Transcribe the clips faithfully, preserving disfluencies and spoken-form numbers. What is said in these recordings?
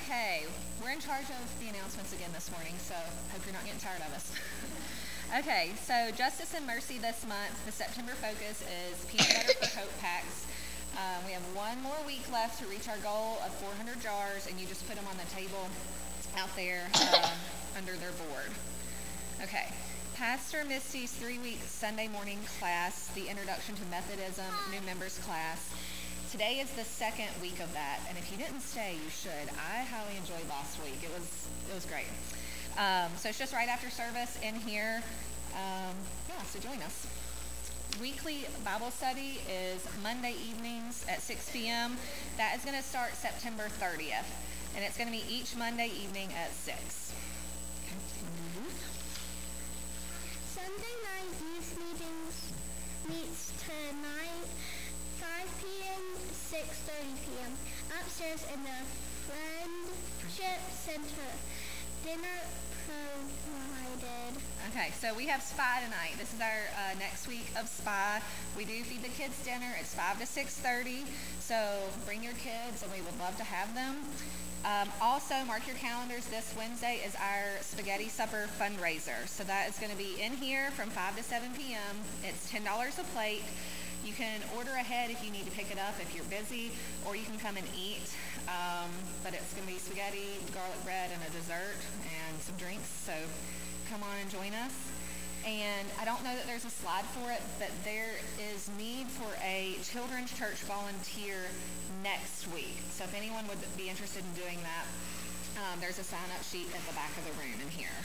Okay, we're in charge of the announcements again this morning, so hope you're not getting tired of us. Okay, so Justice and Mercy this month, the September focus is Peanut Butter for Hope packs. Um, we have one more week left to reach our goal of four hundred jars, and you just put them on the table out there um, under their board. Okay, Pastor Misty's three-week Sunday morning class, the Introduction to Methodism New Members class. Today is the second week of that, and if you didn't stay, you should. I highly enjoyed last week. It was it was great. Um, so it's just right after service in here. Um, yeah, so join us. Weekly Bible study is Monday evenings at six p.m. That is going to start September thirtieth, and it's going to be each Monday evening at six. Sunday night youth meetings meets tonight, five p.m., six thirty p.m. upstairs in the Friendship Center. Dinner provided. Okay, so we have SPY tonight. This is our uh, next week of SPY. We do feed the kids dinner. It's five to six thirty, so bring your kids, and we would love to have them. Um, also, mark your calendars. This Wednesday is our Spaghetti Supper fundraiser. So that is going to be in here from five to seven p.m. It's ten dollars a plate. You can order ahead if you need to pick it up if you're busy, or you can come and eat. Um, but it's going to be spaghetti, garlic bread, and a dessert, and some drinks. So come on and join us. And I don't know that there's a slide for it, but there is need for a children's church volunteer next week. So if anyone would be interested in doing that, um, there's a sign-up sheet at the back of the room in here.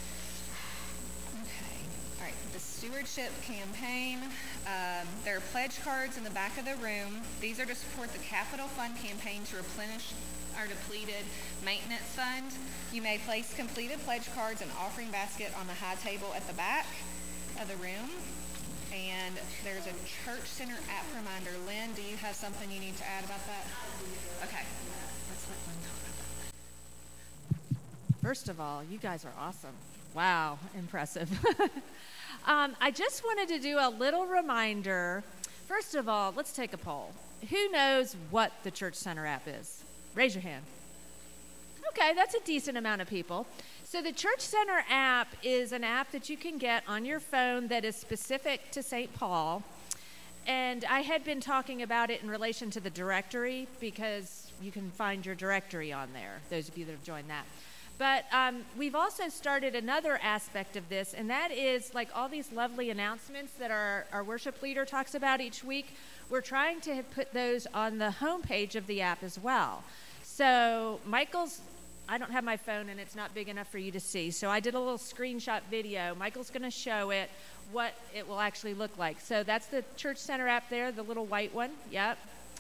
Okay. All right. The stewardship campaign. Um, there are pledge cards in the back of the room. These are to support the Capital Fund campaign to replenish our depleted maintenance fund. You may place completed pledge cards and offering basket on the high table at the back of the room. And there's a Church Center app reminder. Lynn, do you have something you need to add about that? Okay. Let's let Lynn talk about that. First of all, you guys are awesome. Wow, impressive. um, I just wanted to do a little reminder. First of all, let's take a poll. Who knows what the Church Center app is? Raise your hand. Okay, that's a decent amount of people. So the Church Center app is an app that you can get on your phone that is specific to Saint Paul. And I had been talking about it in relation to the directory because you can find your directory on there, those of you that have joined that. But um, we've also started another aspect of this, and that is like all these lovely announcements that our, our worship leader talks about each week. We're trying to put those on the homepage of the app as well. So Michael's, I don't have my phone and it's not big enough for you to see, so I did a little screenshot video. Michael's going to show it, what it will actually look like. So that's the Church Center app there, the little white one, yep.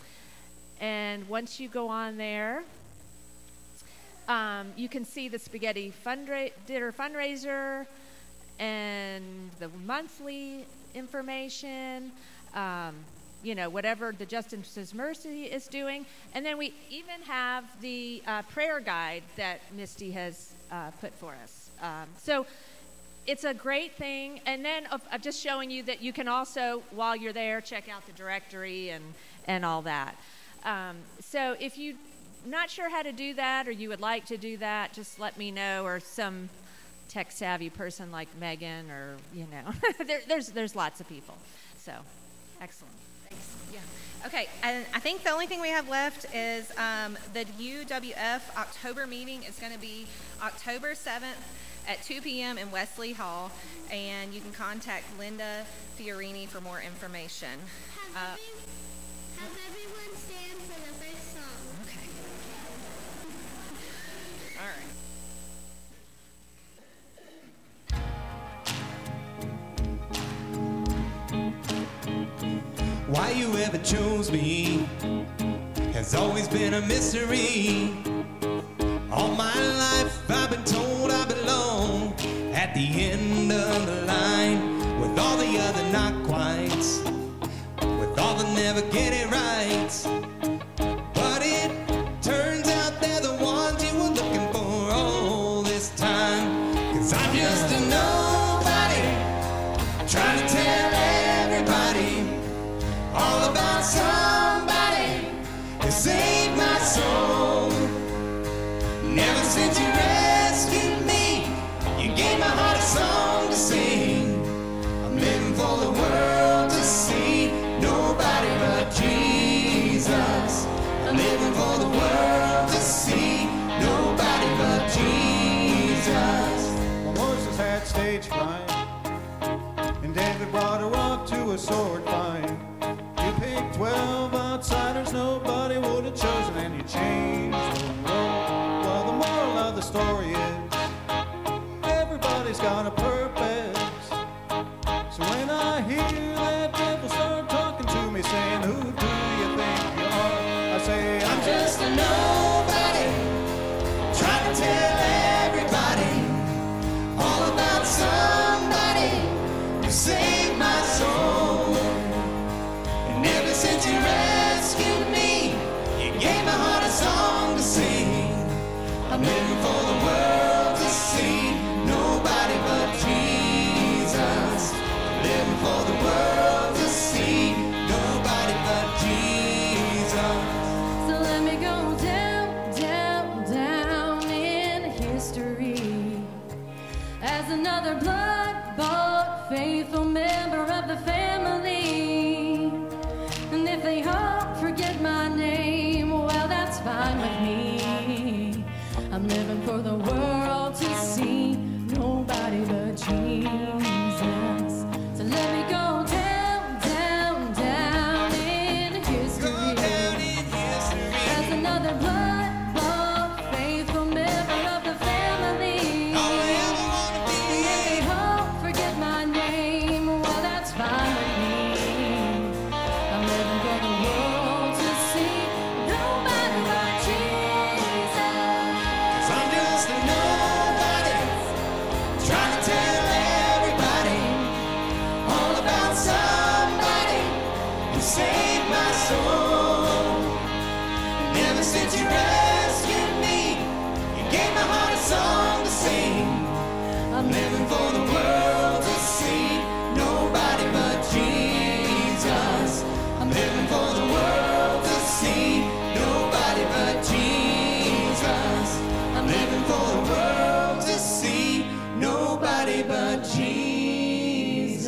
And once you go on there, um, you can see the Spaghetti fundra- dinner fundraiser and the monthly information, um, you know, whatever the Justice Mercy is doing. And then we even have the uh, prayer guide that Misty has uh, put for us. Um, so it's a great thing. And then of, of just showing you that you can also, while you're there, check out the directory and, and all that. Um, so if you're not sure how to do that or you would like to do that, just let me know, or some tech-savvy person like Megan, or, you know, there, there's, there's lots of people. So, excellent. Yeah. Okay, and I think the only thing we have left is um, the U W F October meeting is going to be October seventh at two p.m. in Wesley Hall, and you can contact Linda Fiorini for more information. Have, uh, every, have everyone stand for the first song. Okay. All right. Why you ever chose me has always been a mystery. All my life I've been told I belong at the end of the line, with all the other not quites, with all the never get it right. But it turns out they're the ones you were looking for all this time. 'Cause I'm just a nobody, trying to tell everybody all about somebody who saved my soul. since you rescued me, you gave my heart a song to sing. I'm living for the world to see, nobody but Jesus. Living for the world to see, nobody but Jesus. So let me go down, down, down in history as another blood-bought, faithful member of the family. And if they all forget my name, well, that's fine with me. I'm living for the world to see, nobody but Jesus. So let me go down, down, down in history. Go down in history as another blood-bought, faithful member of the family. all I ever wanna be. And if they all forget my name, well, that's fine with me. I'm living for the world to see, nobody but Jesus. 'Cause I'm just a nobody, trying to tell everybody all about somebody who saved my soul. Ever since you rescued me, you gave my heart a song to sing. I'm living for the world to see, nobody but Jesus. I'm living for the world to see, nobody but Jesus. I'm living for the world to see, nobody but Jesus.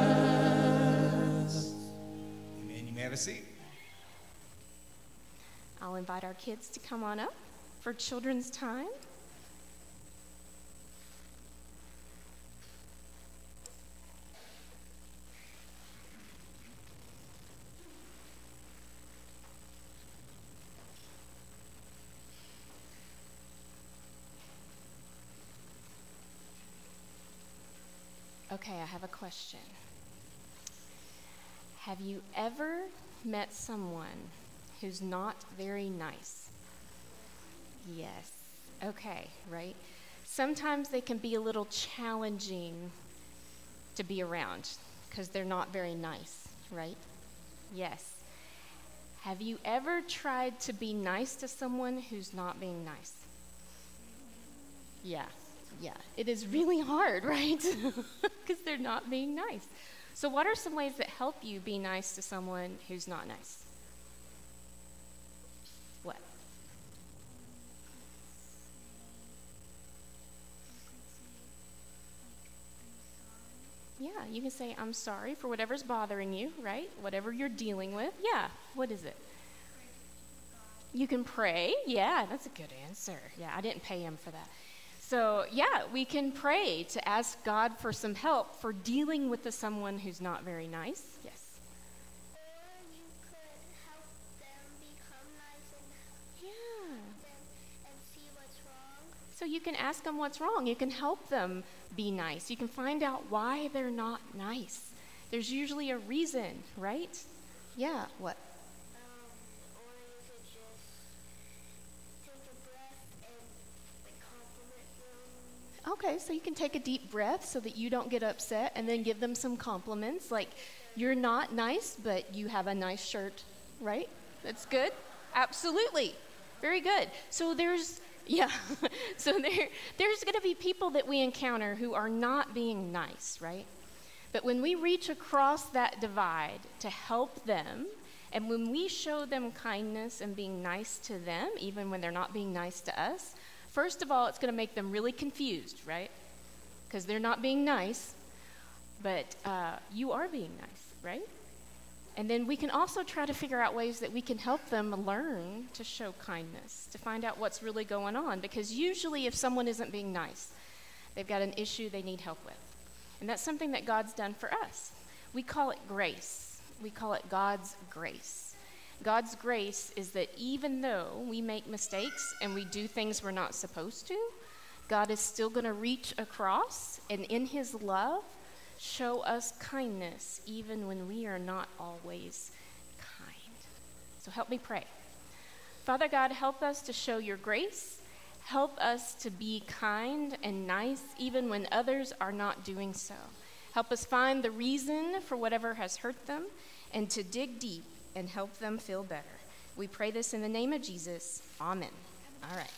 Amen. You may have a seat. I'll invite our kids to come on up for children's time. Okay, I have a question. Have you ever met someone who's not very nice? Yes. Okay, right? Sometimes they can be a little challenging to be around because they're not very nice, right? Yes. Have you ever tried to be nice to someone who's not being nice? Yeah, yeah. It is really hard, right? Because they're not being nice. So what are some ways that help you be nice to someone who's not nice? What? Yeah, you can say, I'm sorry for whatever's bothering you, right? Whatever you're dealing with. Yeah, what is it? You can pray. Yeah, that's a good answer. Yeah, I didn't pay him for that. So, yeah, we can pray to ask God for some help for dealing with the someone who's not very nice. Yes. Or you could help them become nice and Yeah. help them and see what's wrong. So you can ask them what's wrong. You can help them be nice. You can find out why they're not nice. There's usually a reason, right? Yeah, what? Um, or you could just take a breath and like compliment them. Okay, so you can take a deep breath so that you don't get upset and then give them some compliments like, you're not nice, but you have a nice shirt, right? That's good. Absolutely. Very good. So there's, yeah, so there, there's going to be people that we encounter who are not being nice, right? But when we reach across that divide to help them, and when we show them kindness and being nice to them, even when they're not being nice to us, first of all, it's going to make them really confused, right? Because they're not being nice, but uh, you are being nice, right? And then we can also try to figure out ways that we can help them learn to show kindness, to find out what's really going on. Because usually if someone isn't being nice, they've got an issue they need help with. And that's something that God's done for us. We call it grace. We call it God's grace. God's grace is that even though we make mistakes and we do things we're not supposed to, God is still going to reach across and in his love show us kindness even when we are not always kind. So help me pray. Father God, help us to show your grace. Help us to be kind and nice even when others are not doing so. Help us find the reason for whatever has hurt them and to dig deep and help them feel better. We pray this in the name of Jesus. Amen. All right.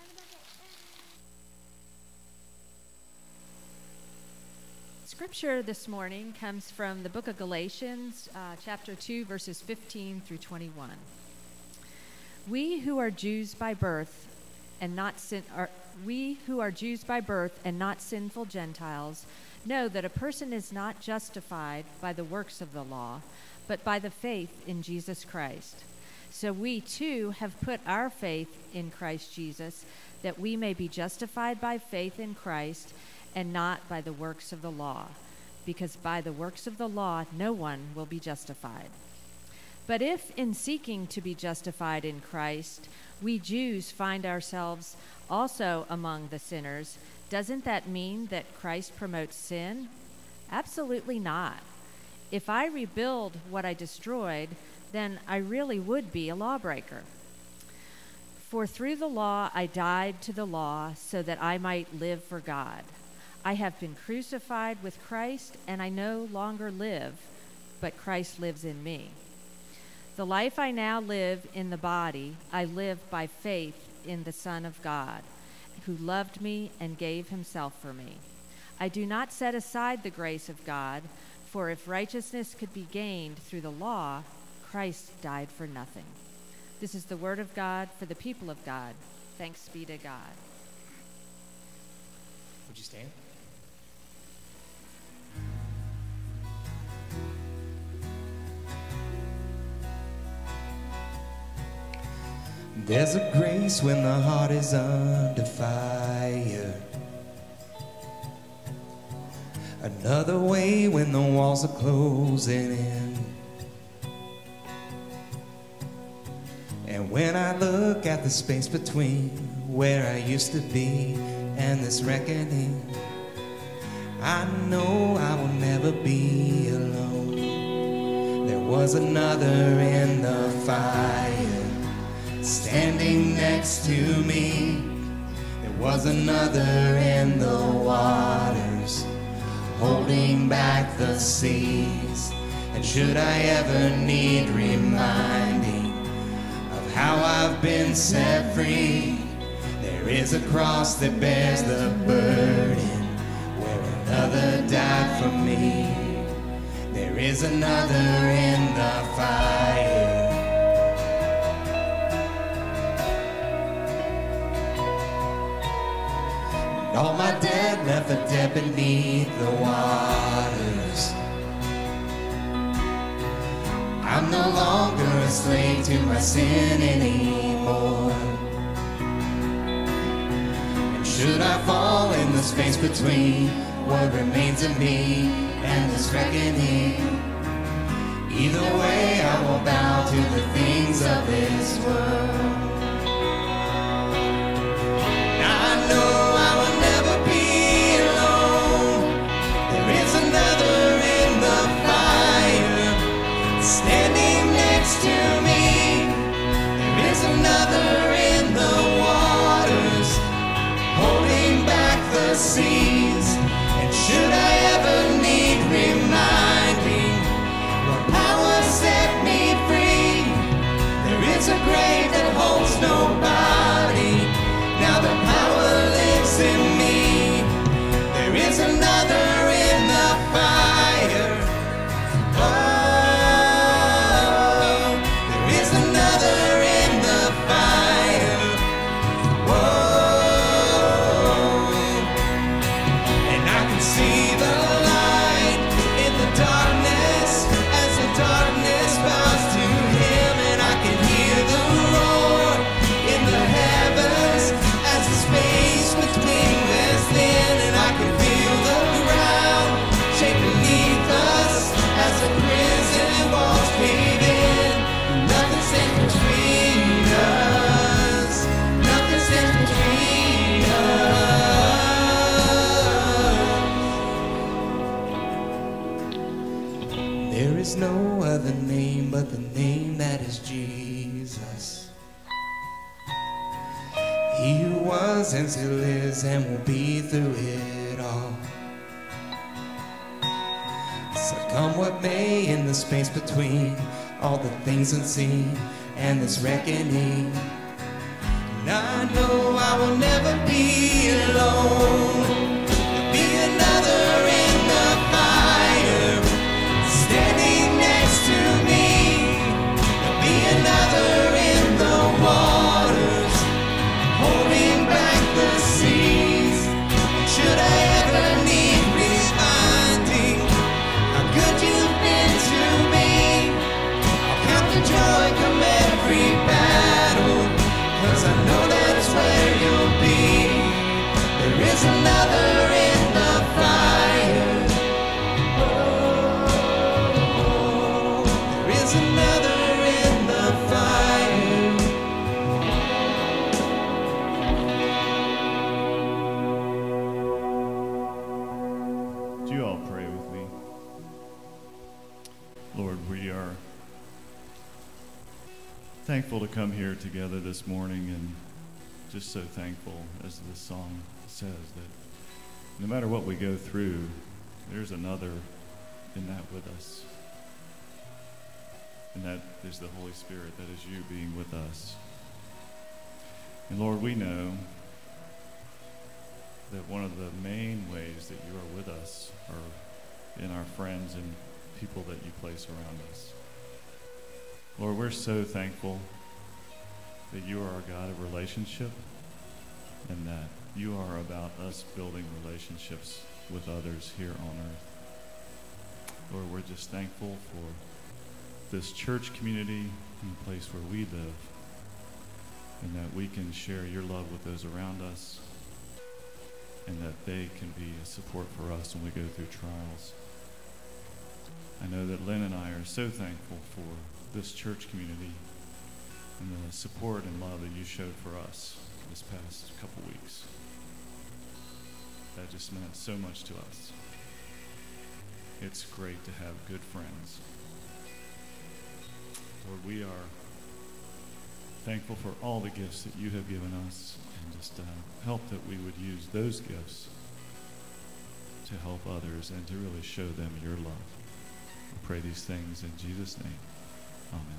Scripture this morning comes from the book of Galatians, uh, chapter two, verses fifteen through twenty-one. We who are Jews by birth and not sin, are, we who are Jews by birth and not sinful Gentiles know that a person is not justified by the works of the law, but by the faith in Jesus Christ. So we too have put our faith in Christ Jesus, that we may be justified by faith in Christ and not by the works of the law, because by the works of the law no one will be justified. But if in seeking to be justified in Christ, we Jews find ourselves also among the sinners, doesn't that mean that Christ promotes sin? Absolutely not. If I rebuild what I destroyed, then I really would be a lawbreaker. For through the law I died to the law so that I might live for God. I have been crucified with Christ, and I no longer live, but Christ lives in me. The life I now live in the body, I live by faith in the Son of God, who loved me and gave himself for me. I do not set aside the grace of God, for if righteousness could be gained through the law, Christ died for nothing. This is the word of God for the people of God. Thanks be to God. Would you stand? There's a grace when the heart is under fire. Another way when the walls are closing in. And when I look at the space between where I used to be and this reckoning, I know I will never be alone. There was another in the fire, standing next to me. There was another in the waters, holding back the seas. And should I ever need reminding of how I've been set free, there is a cross that bears the burden where another died for me. There is another in the fire. All my dead left for dead beneath the waters. I'm no longer a slave to my sin anymore. And should I fall in the space between what remains of me and this reckoning, either way I will bow to the things of this world. I know standing next to me. There is another in the waters, holding back the seas. And should I ever need reminding what power set me free, there is a grave that holds nobody. Now the power lives in me. There is another in the fire. Oh, no other name but the name that is Jesus. He who was and still is and will be through it all. So come what may in the space between all the things unseen and this reckoning. And I know I will never be alone. There'll be another in the fire, standing next to me. There'll be another in the waters, holding back the seas. And should I ever need reminding how good you've been to me, I'll count the joy come every battle, 'cause I know that's where you'll be. There is another in the fire. Oh, there is another in the fire. Do you all pray with me? Lord, we are thankful to come here together this morning, and just so thankful, as this song says, that no matter what we go through, there's another in that with us. And that is the Holy Spirit, that is you being with us. And Lord, we know that one of the main ways that you are with us are in our friends and people that you place around us. Lord, we're so thankful that you are our God of relationship, and that you are about us building relationships with others here on earth. Lord, we're just thankful for this church community and the place where we live, and that we can share your love with those around us, and that they can be a support for us when we go through trials. I know that Lynn and I are so thankful for this church community and the support and love that you showed for us this past couple weeks. That just meant so much to us. It's great to have good friends. Lord, we are thankful for all the gifts that you have given us, and just uh, help that we would use those gifts to help others and to really show them your love. We pray these things in Jesus' name. Amen.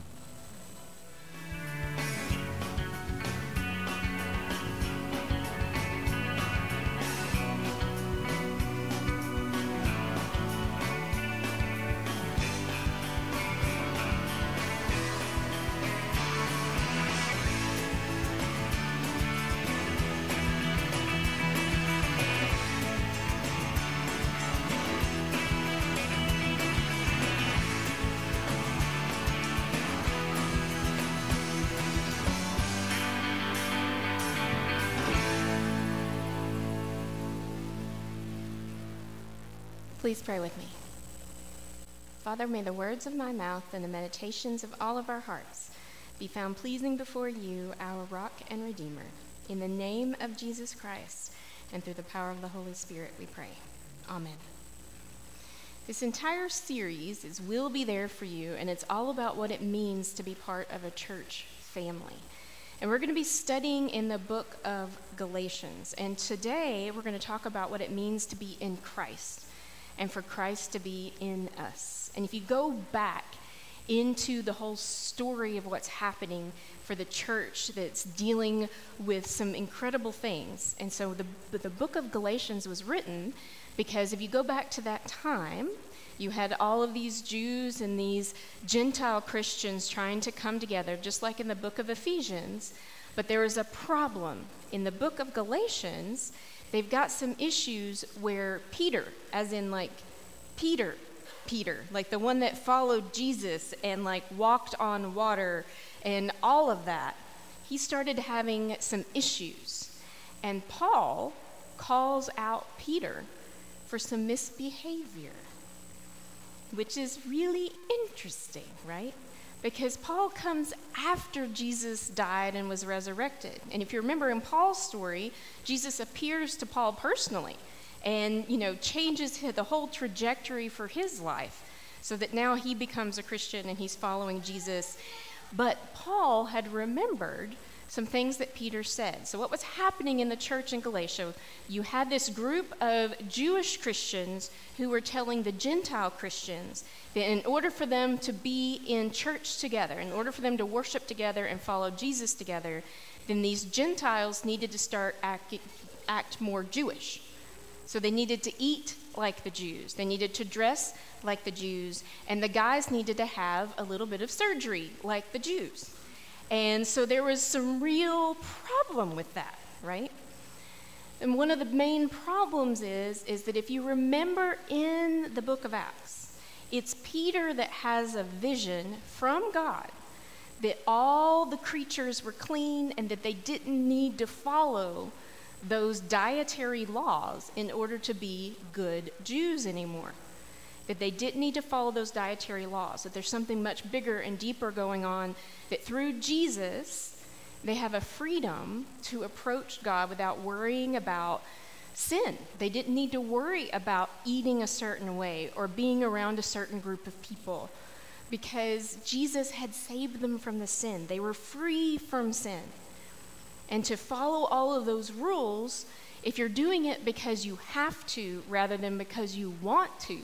Please pray with me. Father, may the words of my mouth and the meditations of all of our hearts be found pleasing before you, our rock and redeemer. In the name of Jesus Christ and through the power of the Holy Spirit, we pray. Amen. This entire series is We'll Be There For You, and it's all about what it means to be part of a church family. And we're going to be studying in the book of Galatians. And today we're going to talk about what it means to be in Christ, and for Christ to be in us. And if you go back into the whole story of what's happening for the church that's dealing with some incredible things. And so the, the book of Galatians was written because if you go back to that time, you had all of these Jews and these Gentile Christians trying to come together, just like in the book of Ephesians. But there was a problem. In the book of Galatians, they've got some issues where Peter, as in like Peter, Peter, like the one that followed Jesus and like walked on water and all of that, he started having some issues. And Paul calls out Peter for some misbehavior, which is really interesting, right? Because Paul comes after Jesus died and was resurrected. And if you remember in Paul's story, Jesus appears to Paul personally and, you know, changes the whole trajectory for his life so that now he becomes a Christian and he's following Jesus. But Paul had remembered some things that Peter said. So what was happening in the church in Galatia, you had this group of Jewish Christians who were telling the Gentile Christians that in order for them to be in church together, in order for them to worship together and follow Jesus together, then these Gentiles needed to start act, act more Jewish. So they needed to eat like the Jews. They needed to dress like the Jews. And the guys needed to have a little bit of surgery like the Jews. And so there was some real problem with that, right? And one of the main problems is, is that if you remember in the book of Acts, it's Peter that has a vision from God that all the creatures were clean and that they didn't need to follow those dietary laws in order to be good Jews anymore. That they didn't need to follow those dietary laws, that there's something much bigger and deeper going on, that through Jesus, they have a freedom to approach God without worrying about sin. They didn't need to worry about eating a certain way or being around a certain group of people because Jesus had saved them from the sin. They were free from sin. And to follow all of those rules, if you're doing it because you have to rather than because you want to,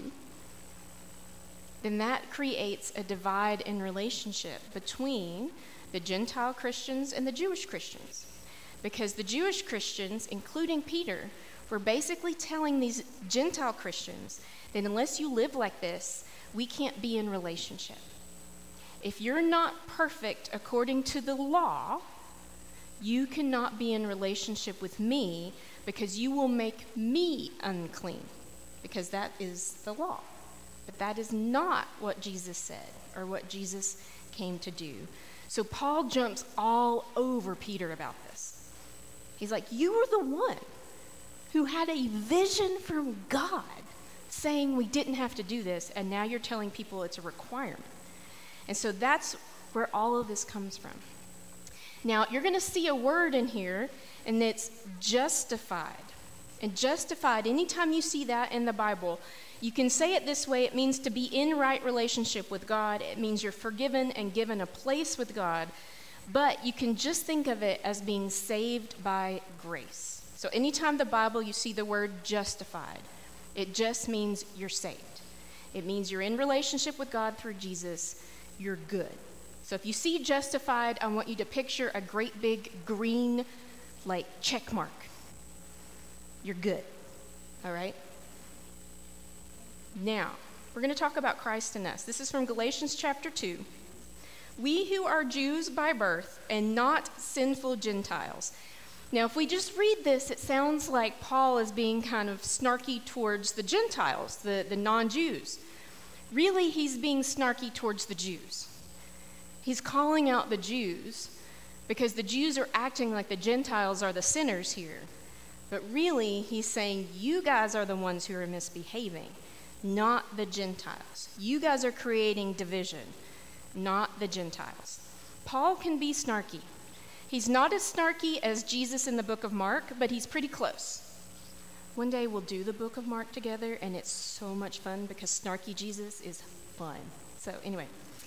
then that creates a divide in relationship between the Gentile Christians and the Jewish Christians. Because the Jewish Christians, including Peter, were basically telling these Gentile Christians that unless you live like this, we can't be in relationship. If you're not perfect according to the law, you cannot be in relationship with me because you will make me unclean, because that is the law. But that is not what Jesus said or what Jesus came to do. So Paul jumps all over Peter about this. He's like, you were the one who had a vision from God saying we didn't have to do this, and now you're telling people it's a requirement. And so that's where all of this comes from. Now, you're going to see a word in here, and it's justified. And justified, anytime you see that in the Bible, you can say it this way. It means to be in right relationship with God. It means you're forgiven and given a place with God. But you can just think of it as being saved by grace. So anytime the Bible you see the word justified, it just means you're saved. It means you're in relationship with God through Jesus. You're good. So if you see justified, I want you to picture a great big green, like, check mark. You're good. All right? Now, we're going to talk about Christ in us. This is from Galatians chapter two. We who are Jews by birth and not sinful Gentiles. Now, if we just read this, it sounds like Paul is being kind of snarky towards the Gentiles, the, the non-Jews. Really, he's being snarky towards the Jews. He's calling out the Jews because the Jews are acting like the Gentiles are the sinners here. But really, he's saying, you guys are the ones who are misbehaving, not the Gentiles. You guys are creating division, not the Gentiles. Paul can be snarky. He's not as snarky as Jesus in the book of Mark, but he's pretty close. One day we'll do the book of Mark together, and it's so much fun because snarky Jesus is fun. So anyway,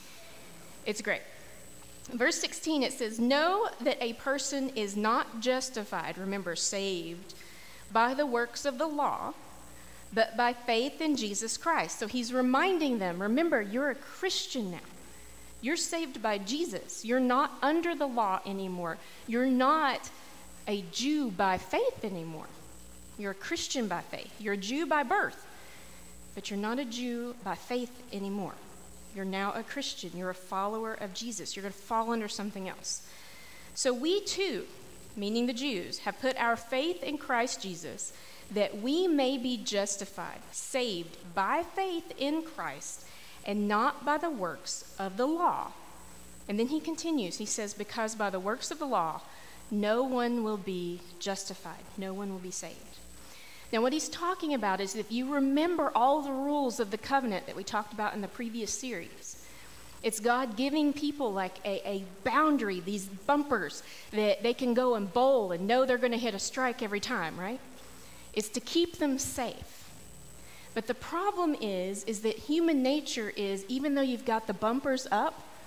it's great. Verse sixteen, it says, know that a person is not justified, remember, saved, by the works of the law, but by faith in Jesus Christ. So he's reminding them, remember, you're a Christian now. You're saved by Jesus. You're not under the law anymore. You're not a Jew by faith anymore. You're a Christian by faith. You're a Jew by birth, but you're not a Jew by faith anymore. You're now a Christian. You're a follower of Jesus. You're going to fall under something else. So we too, meaning the Jews, have put our faith in Christ Jesus that we may be justified, saved by faith in Christ, and not by the works of the law. And then he continues. He says, because by the works of the law, no one will be justified. No one will be saved. Now, what he's talking about is if you remember all the rules of the covenant that we talked about in the previous series, it's God giving people like a, a boundary, these bumpers that they can go and bowl and know they're going to hit a strike every time, right? It's to keep them safe. But the problem is, is that human nature is, even though you've got the bumpers up,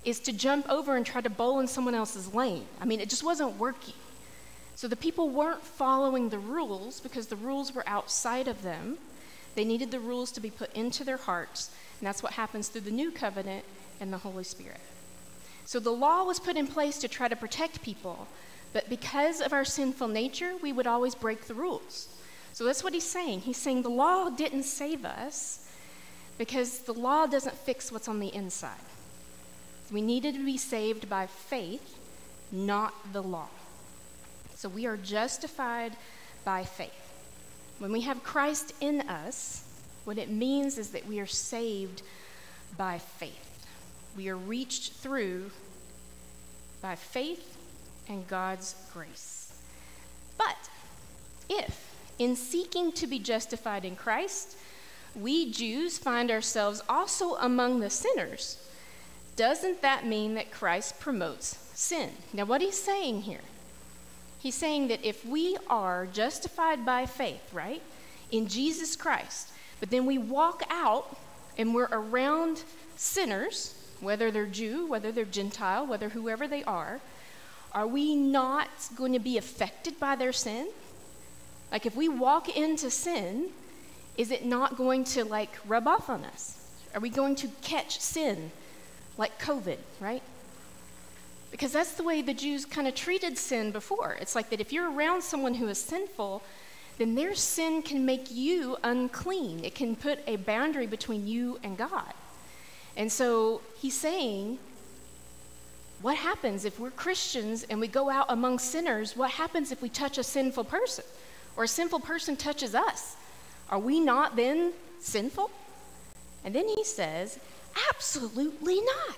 is to jump over and try to bowl in someone else's lane. I mean, it just wasn't working. So the people weren't following the rules because the rules were outside of them. They needed the rules to be put into their hearts, and that's what happens through the new covenant and the Holy Spirit. So the law was put in place to try to protect people, but because of our sinful nature, we would always break the rules. So that's what he's saying. He's saying the law didn't save us because the law doesn't fix what's on the inside. We needed to be saved by faith, not the law. So we are justified by faith. When we have Christ in us, what it means is that we are saved by faith. We are reached through by faith and God's grace. But if, in seeking to be justified in Christ, we Jews find ourselves also among the sinners, doesn't that mean that Christ promotes sin? Now, what he's saying here, he's saying that if we are justified by faith, right, in Jesus Christ, but then we walk out and we're around sinners, whether they're Jew, whether they're Gentile, whether whoever they are, are we not going to be affected by their sin? Like if we walk into sin, is it not going to like rub off on us? Are we going to catch sin like COVID, right? Because that's the way the Jews kind of treated sin before. It's like that if you're around someone who is sinful, then their sin can make you unclean. It can put a boundary between you and God. And so he's saying, what happens if we're Christians and we go out among sinners? What happens if we touch a sinful person or a sinful person touches us? Are we not then sinful? And then he says, absolutely not.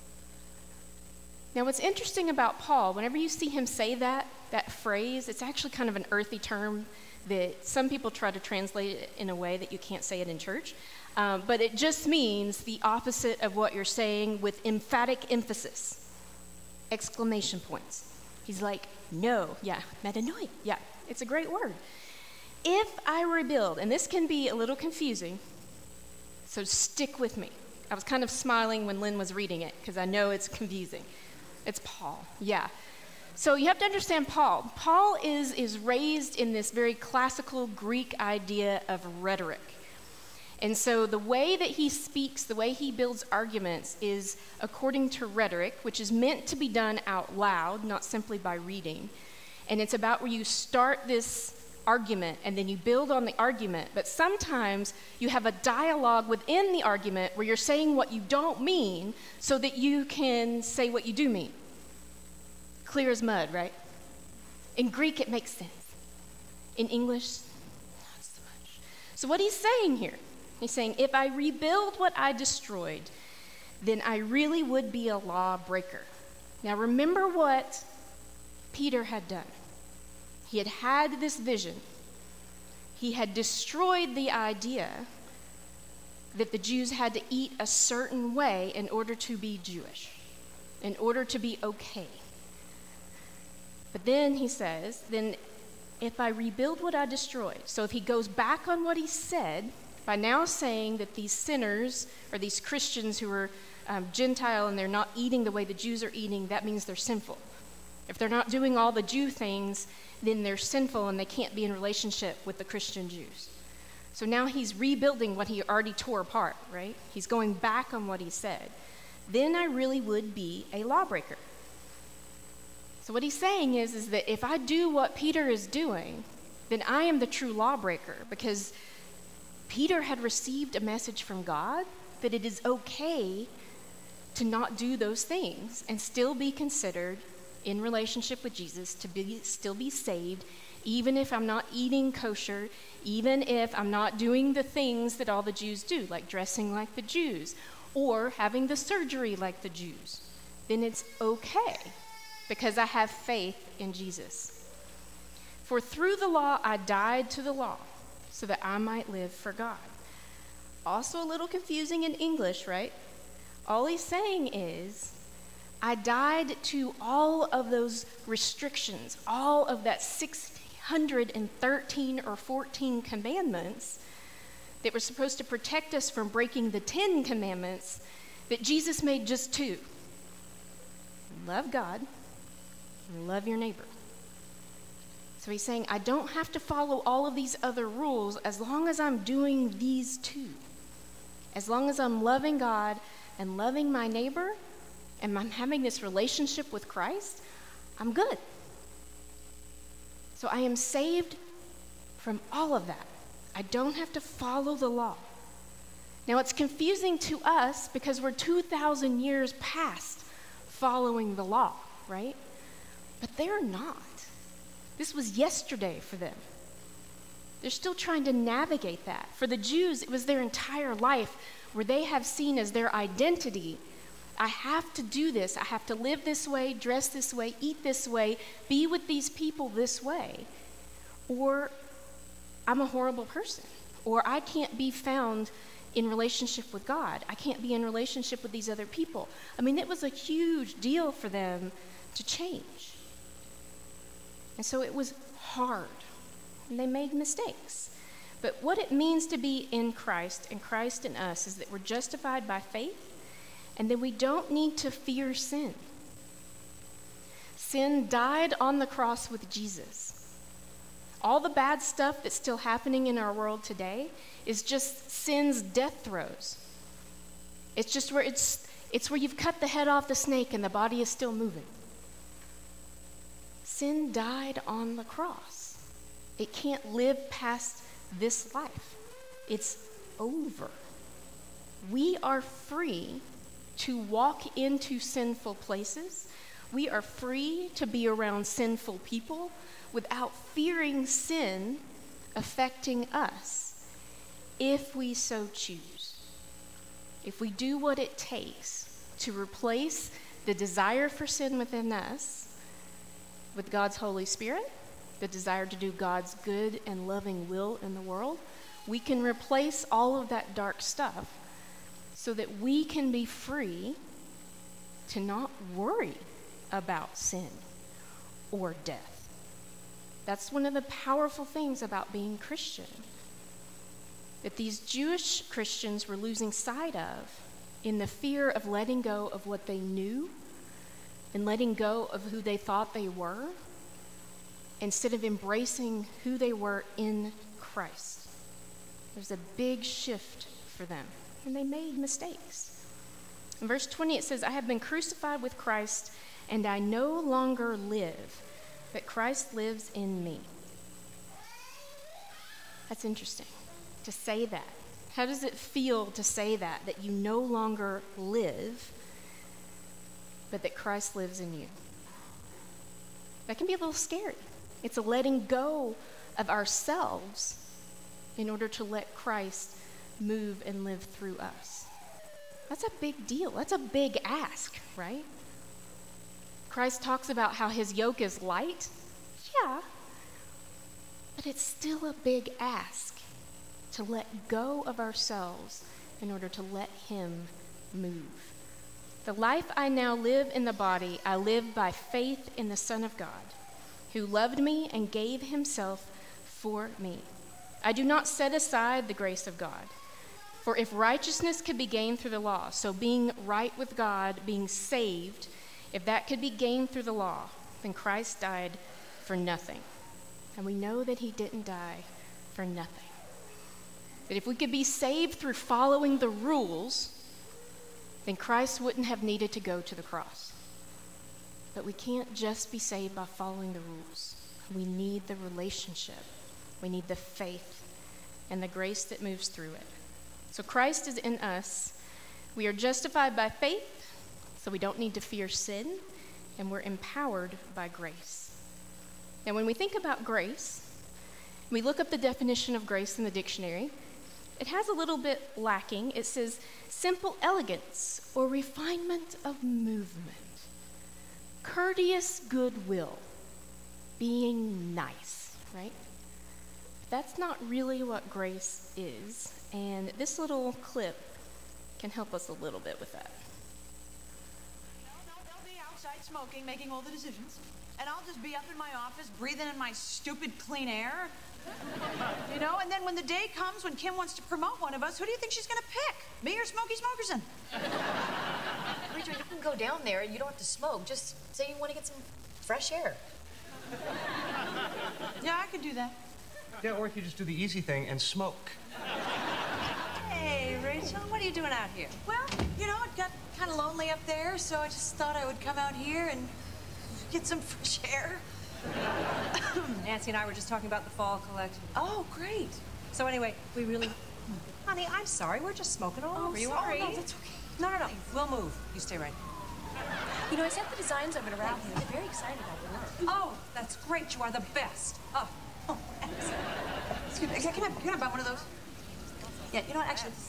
Now, what's interesting about Paul, whenever you see him say that, that phrase, it's actually kind of an earthy term that some people try to translate it in a way that you can't say it in church. Um, but it just means the opposite of what you're saying with emphatic emphasis, exclamation points. He's like, no, yeah, metanoia, yeah, it's a great word. If I rebuild, and this can be a little confusing, so stick with me. I was kind of smiling when Lynn was reading it because I know it's confusing. It's Paul, yeah. So you have to understand Paul. Paul is, is raised in this very classical Greek idea of rhetoric. And so the way that he speaks, the way he builds arguments is according to rhetoric, which is meant to be done out loud, not simply by reading. And it's about where you start this argument and then you build on the argument, but sometimes you have a dialogue within the argument where you're saying what you don't mean so that you can say what you do mean. Clear as mud, right? In Greek, it makes sense. In English, not so much. So what he's saying here, he's saying, if I rebuild what I destroyed, then I really would be a lawbreaker. Now remember what Peter had done. He had had this vision. He had destroyed the idea that the Jews had to eat a certain way in order to be Jewish, in order to be okay. But then he says, then if I rebuild what I destroyed, so if he goes back on what he said, by now saying that these sinners, or these Christians who are um, Gentile and they're not eating the way the Jews are eating, that means they're sinful. If they're not doing all the Jew things, then they're sinful and they can't be in relationship with the Christian Jews. So now he's rebuilding what he already tore apart, right? He's going back on what he said. Then I really would be a lawbreaker. So what he's saying is, is that if I do what Peter is doing, then I am the true lawbreaker, because Peter had received a message from God that it is okay to not do those things and still be considered in relationship with Jesus, to be still be saved, even if I'm not eating kosher, even if I'm not doing the things that all the Jews do, like dressing like the Jews, or having the surgery like the Jews. Then it's okay, because I have faith in Jesus. For through the law I died to the law, so that I might live for God. Also a little confusing in English, right? All he's saying is, I died to all of those restrictions, all of that six hundred thirteen or fourteen commandments that were supposed to protect us from breaking the Ten Commandments, that Jesus made just two. love God and love your neighbor. So he's saying, I don't have to follow all of these other rules as long as I'm doing these two. As long as I'm loving God and loving my neighbor, and I'm having this relationship with Christ, I'm good. So I am saved from all of that. I don't have to follow the law. Now, it's confusing to us because we're two thousand years past following the law, right? But they're not. This was yesterday for them. They're still trying to navigate that. For the Jews, it was their entire life where they have seen as their identity, I have to do this. I have to live this way, dress this way, eat this way, be with these people this way, or I'm a horrible person, or I can't be found in relationship with God. I can't be in relationship with these other people. I mean, it was a huge deal for them to change. And so it was hard, and they made mistakes. But what it means to be in Christ and Christ in us is that we're justified by faith, and then we don't need to fear sin. Sin died on the cross with Jesus. All the bad stuff that's still happening in our world today is just sin's death throes. It's just where it's it's where you've cut the head off the snake and the body is still moving. Sin died on the cross. It can't live past this life. It's over. We are free to walk into sinful places. We are free to be around sinful people without fearing sin affecting us, if we so choose. If we do what it takes to replace the desire for sin within us with God's Holy Spirit, the desire to do God's good and loving will in the world, we can replace all of that dark stuff so that we can be free to not worry about sin or death. That's one of the powerful things about being Christian, that these Jewish Christians were losing sight of in the fear of letting go of what they knew and letting go of who they thought they were, instead of embracing who they were in Christ. There's a big shift for them, and they made mistakes. In verse twenty, it says, I have been crucified with Christ, and I no longer live, but Christ lives in me. That's interesting to say that. How does it feel to say that, that you no longer live, but that Christ lives in you? That can be a little scary. It's a letting go of ourselves in order to let Christ move and live through us. That's a big deal. That's a big ask, right? Christ talks about how his yoke is light. Yeah. But it's still a big ask to let go of ourselves in order to let him move. The life I now live in the body, I live by faith in the Son of God, who loved me and gave himself for me. I do not set aside the grace of God. For if righteousness could be gained through the law, so being right with God, being saved, if that could be gained through the law, then Christ died for nothing. And we know that he didn't die for nothing. That if we could be saved through following the rules, then Christ wouldn't have needed to go to the cross. But we can't just be saved by following the rules. We need the relationship. We need the faith and the grace that moves through it. So Christ is in us. We are justified by faith, so we don't need to fear sin, and we're empowered by grace. Now, when we think about grace, we look up the definition of grace in the dictionary. It has a little bit lacking. It says simple elegance or refinement of movement, courteous goodwill, being nice, right? That's not really what grace is, and this little clip can help us a little bit with that. No, no, they'll be outside smoking, making all the decisions, and I'll just be up in my office breathing in my stupid clean air. You know, and then when the day comes when Kim wants to promote one of us, who do you think she's going to pick? Me or Smokey Smokerson? Preacher, you can go down there, you don't have to smoke. Just say you want to get some fresh air. Yeah, I could do that. Yeah, or if you just do the easy thing and smoke. Hey, Rachel, what are you doing out here? Well, you know, it got kind of lonely up there, so I just thought I would come out here and get some fresh air. Nancy and I were just talking about the fall collection. Oh, great. So anyway, we really... Honey, I'm sorry. We're just smoking all over you. Oh, All right. no, that's okay. No, no, no. We'll move. You stay right here. You know, I sent the designs over to Ralph, and he's very excited about the work. Oh, that's great. You are the best. Oh, oh, excellent. Excuse me. Can I, can I buy one of those? Yeah, you know what? Actually,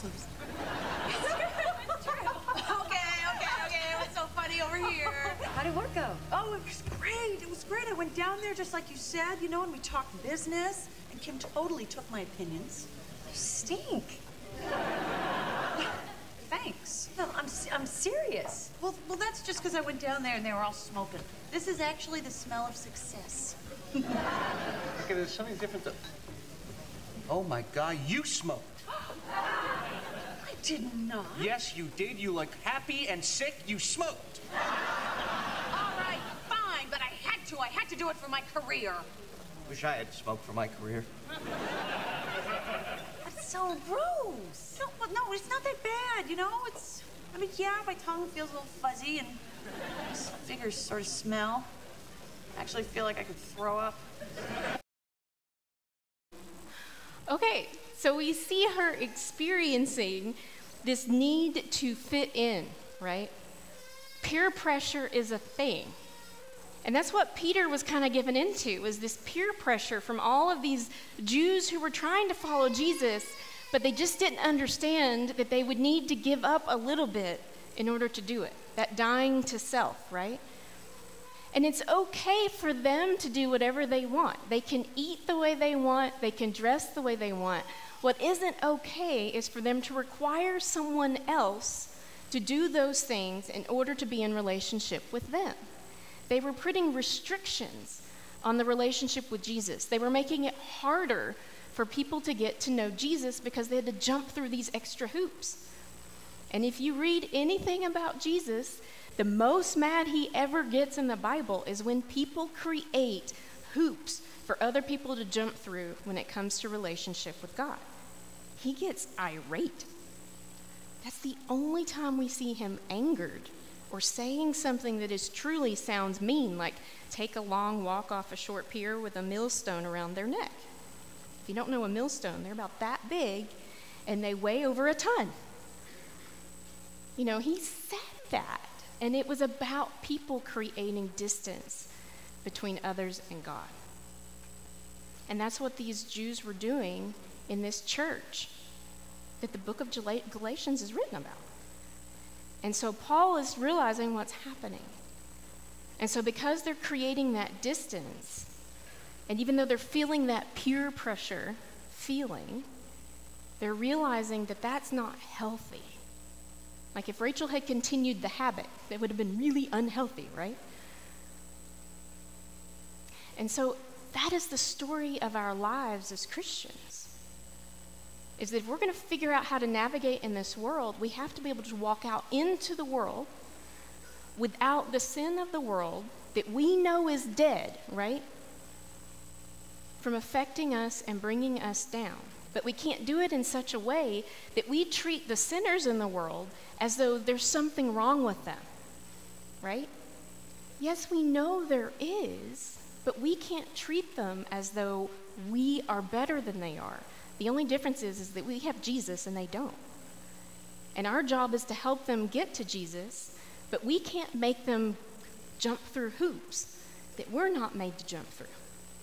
Okay, okay, okay. What's so funny over here? How did work go? Oh, it was great. It was great. I went down there just like you said, you know, and we talked business, and Kim totally took my opinions. You stink. Thanks. No, I'm, I'm serious. Well, well, that's just because I went down there and they were all smoking. This is actually the smell of success. Okay, there's something different though. Oh my God, you smoked. I did not. Yes, you did. You look happy and sick. You smoked. All right, fine, but I had to. I had to do it for my career. Wish I had smoked for my career. That's so gross. No, well, no, it's not that bad, you know? It's, I mean, yeah, my tongue feels a little fuzzy and my fingers sort of smell. I actually feel like I could throw up. Okay, so we see her experiencing this need to fit in, right? Peer pressure is a thing. And that's what Peter was kind of given into, was this peer pressure from all of these Jews who were trying to follow Jesus, but they just didn't understand that they would need to give up a little bit in order to do it. That dying to self, right? And it's okay for them to do whatever they want. They can eat the way they want, they can dress the way they want. What isn't okay is for them to require someone else to do those things in order to be in relationship with them. They were putting restrictions on the relationship with Jesus. They were making it harder for people to get to know Jesus because they had to jump through these extra hoops. And if you read anything about Jesus, the most mad he ever gets in the Bible is when people create hoops for other people to jump through when it comes to relationship with God. He gets irate. That's the only time we see him angered or saying something that is truly sounds mean, like take a long walk off a short pier with a millstone around their neck. If you don't know a millstone, they're about that big and they weigh over a ton. You know, he said that, and it was about people creating distance between others and God. And that's what these Jews were doing in this church that the book of Galatians is written about. And so Paul is realizing what's happening. And so because they're creating that distance, and even though they're feeling that peer pressure feeling, they're realizing that that's not healthy. Like if Rachel had continued the habit, it would have been really unhealthy, right? And so that is the story of our lives as Christians. Is that if we're going to figure out how to navigate in this world, we have to be able to walk out into the world without the sin of the world that we know is dead, right? From affecting us and bringing us down. But we can't do it in such a way that we treat the sinners in the world as though there's something wrong with them, right? Yes, we know there is, but we can't treat them as though we are better than they are. The only difference is, is that we have Jesus and they don't. And our job is to help them get to Jesus, but we can't make them jump through hoops that we're not made to jump through.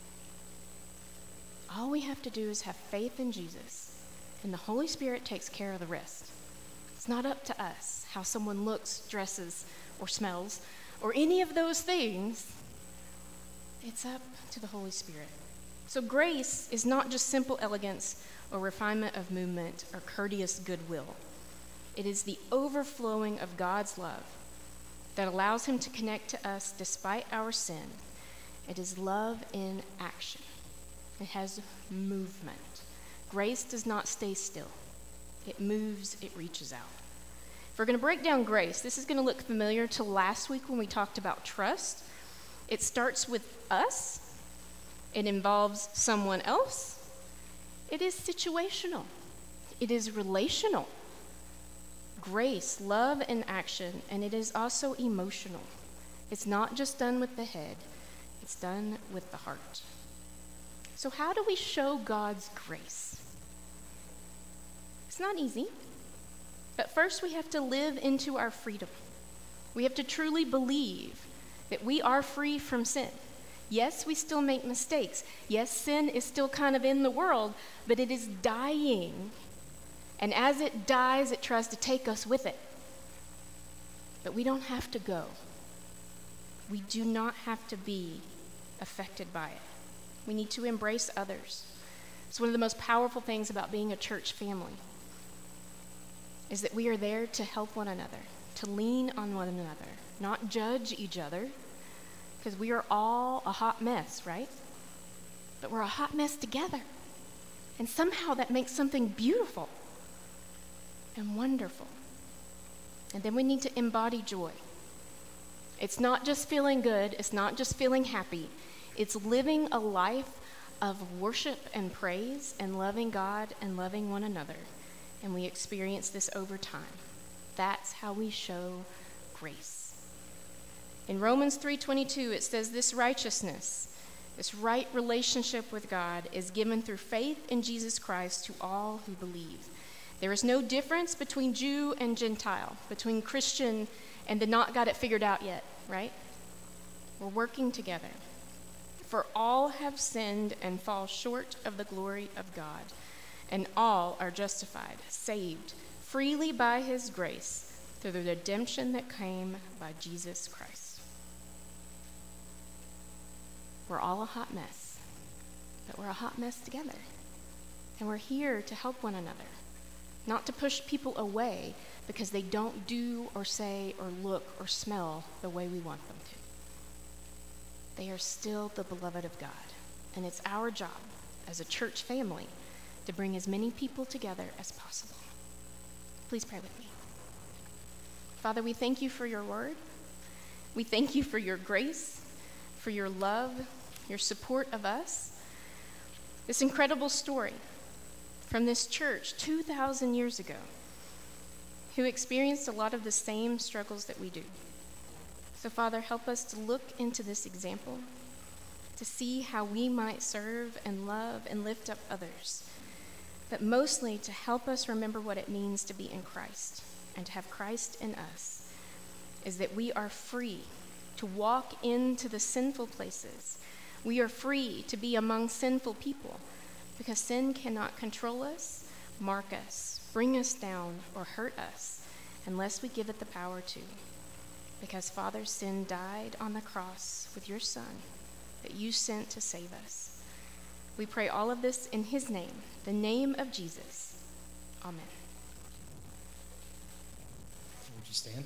All we have to do is have faith in Jesus, and the Holy Spirit takes care of the rest. It's not up to us how someone looks, dresses, or smells, or any of those things. It's up to the Holy Spirit. So grace is not just simple elegance or refinement of movement or courteous goodwill. It is the overflowing of God's love that allows him to connect to us despite our sin. It is love in action. It has movement. Grace does not stay still. It moves, it reaches out. If we're going to break down grace, this is going to look familiar to last week when we talked about trust. It starts with us. It involves someone else. It is situational. It is relational. Grace, love in action, and it is also emotional. It's not just done with the head, it's done with the heart. So how do we show God's grace? It's not easy. But first we have to live into our freedom. We have to truly believe that we are free from sin. Yes, we still make mistakes. Yes, sin is still kind of in the world, but it is dying. And as it dies, it tries to take us with it. But we don't have to go. We do not have to be affected by it. We need to embrace others. It's one of the most powerful things about being a church family, is that we are there to help one another, to lean on one another, not judge each other, because we are all a hot mess, right? But we're a hot mess together. And somehow that makes something beautiful and wonderful. And then we need to embody joy. It's not just feeling good, it's not just feeling happy. It's living a life of worship and praise and loving God and loving one another. And we experience this over time. That's how we show grace. In Romans three twenty-two, it says this righteousness, this right relationship with God is given through faith in Jesus Christ to all who believe. There is no difference between Jew and Gentile, between Christian and the not got it figured out yet, right? We're working together. For all have sinned and fall short of the glory of God, and all are justified, saved, freely by his grace, through the redemption that came by Jesus Christ. We're all a hot mess, but we're a hot mess together. And we're here to help one another, not to push people away because they don't do or say or look or smell the way we want them to. They are still the beloved of God, and it's our job as a church family to bring as many people together as possible. Please pray with me. Father, we thank you for your word. We thank you for your grace, for your love, your support of us. This incredible story from this church two thousand years ago, who experienced a lot of the same struggles that we do. So, Father, help us to look into this example, to see how we might serve and love and lift up others, but mostly to help us remember what it means to be in Christ and to have Christ in us, is that we are free to walk into the sinful places. We are free to be among sinful people because sin cannot control us, mark us, bring us down, or hurt us unless we give it the power to. Because, Father, sin died on the cross with your Son that you sent to save us. We pray all of this in his name, the name of Jesus. Amen. Would you stand?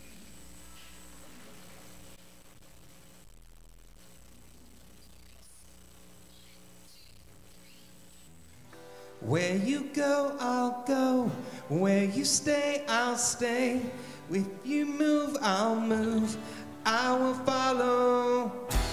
Where you go, I'll go. Where you stay, I'll stay. If you move, I'll move. I will follow.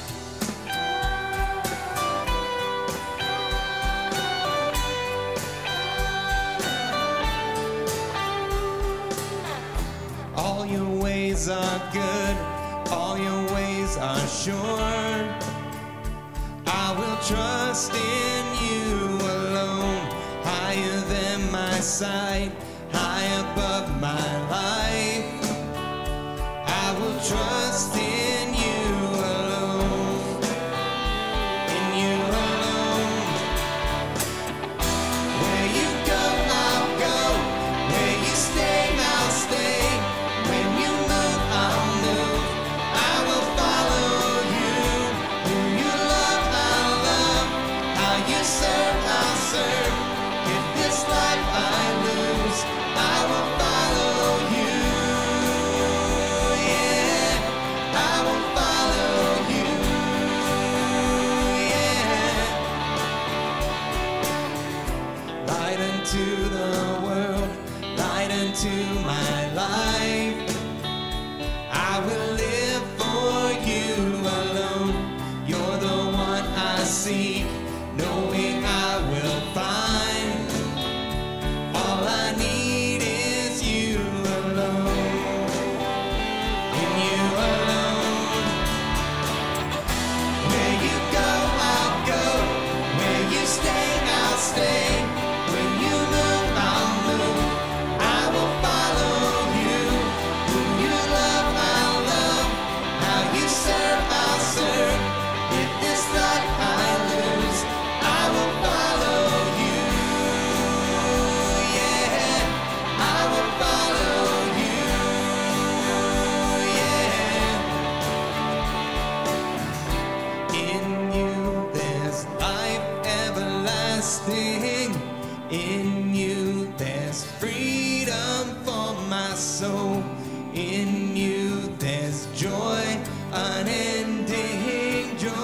All your ways are good. All your ways are sure. I will trust in you alone. Higher than my sight, high above my life. I will trust in you alone, in you alone. Where you go, I'll go. Where you stay, I'll stay. When you move, I'll move. I will follow you. Who you love, I'll love. How you serve, I'll serve. If this life I lose, I will follow you. Yeah, I will follow you. Yeah. Light unto the world, light unto my life. unending joy.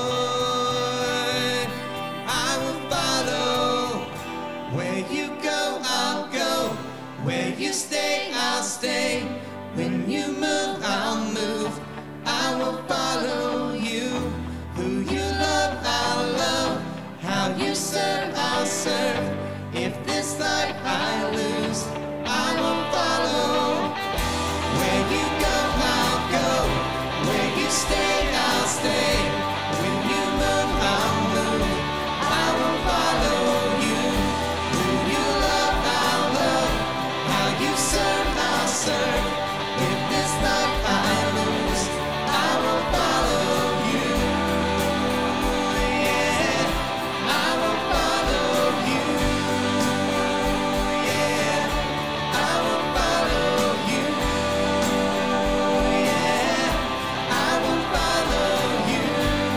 I will follow. Where you go, I'll go. Where you stay, I'll stay. When you move, I'll move. I will follow you. Who you love, I'll love. How you serve, I'll serve. If this life I lose, I will follow. Where you go, I'll go. Where you stay, I'll stay. When you move, I'll move. I will follow you. Who you love, I'll love. How you serve, I'll serve. If this life I lose, I will follow you. Yeah, I will follow you. Yeah, I will follow you. Yeah, I will follow you.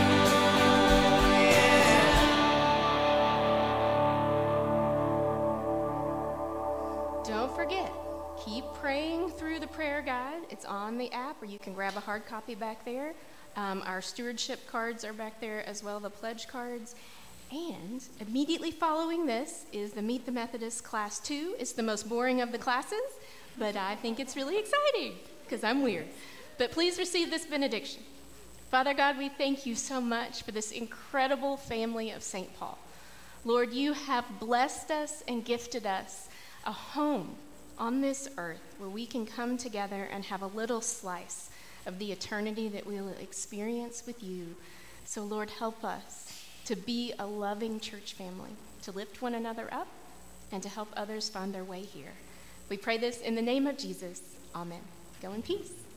Yeah. Don't forget, keep praying through the prayer guide. It's on the app, or you can grab a hard copy back there. Um, our stewardship cards are back there as well, the pledge cards. And immediately following this is the Meet the Methodist Class two. It's the most boring of the classes, but I think it's really exciting because I'm weird. But please receive this benediction. Father God, we thank you so much for this incredible family of Saint Paul. Lord, you have blessed us and gifted us a home on this earth where we can come together and have a little slice of the eternity that we will experience with you. So Lord, help us to be a loving church family, to lift one another up, and to help others find their way here. We pray this in the name of Jesus. Amen. Go in peace.